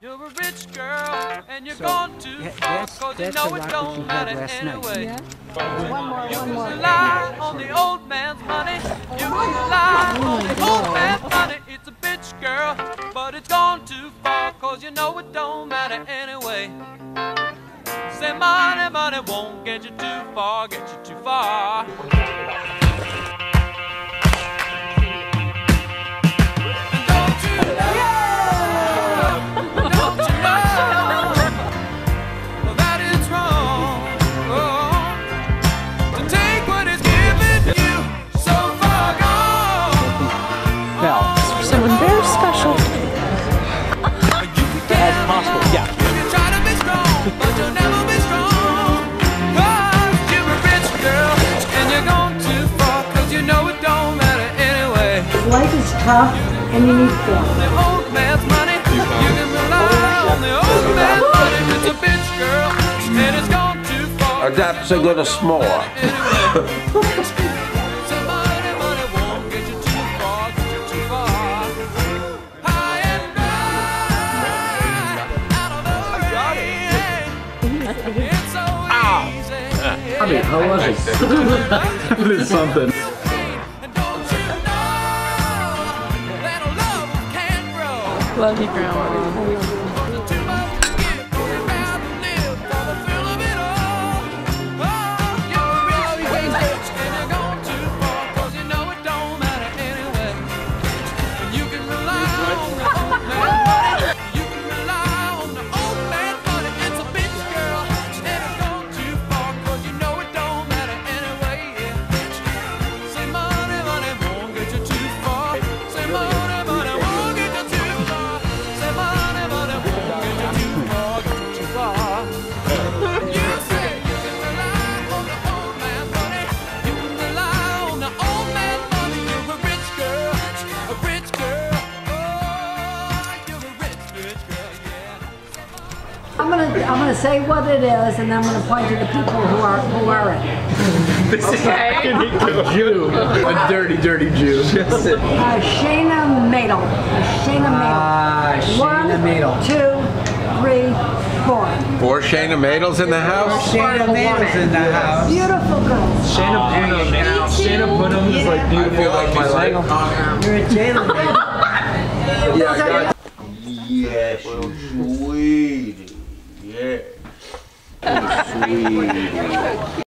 You're a rich girl, and you're going too far, cause you know it don't matter anyway. Yeah. You can rely on the old man's money. You can rely on the old man's money. It's a bitch girl, but it's gone too far, cause you know it don't matter anyway. Say money, money won't get you too far, get you too far. Someone very special. As possible, yeah. You can try to be strong, but you'll never be strong. Cause you're a rich girl, and you're going too far, cause you know it don't matter anyway. Life is tough, and you need form. The old man's money, you can rely on the old man's money. It's a bitch girl, and it's gone too far. That's a good s'more. How was it? It is something. Love you, Grandma. I'm gonna say what it is, and I'm gonna point to the people who are it. Okay. Jew. A dirty, dirty Jew. Shayna Madel. Shayna Madel. Shayna Madel. 1, 2, 3, 4. 4 Shayna Madels in the house? Shayna Madel's in the house. Beautiful girls. Shayna Bunham is like beautiful. I feel like my life. You're a Jayla Madel. Yes, you sweetie. Yeah. Sweetie.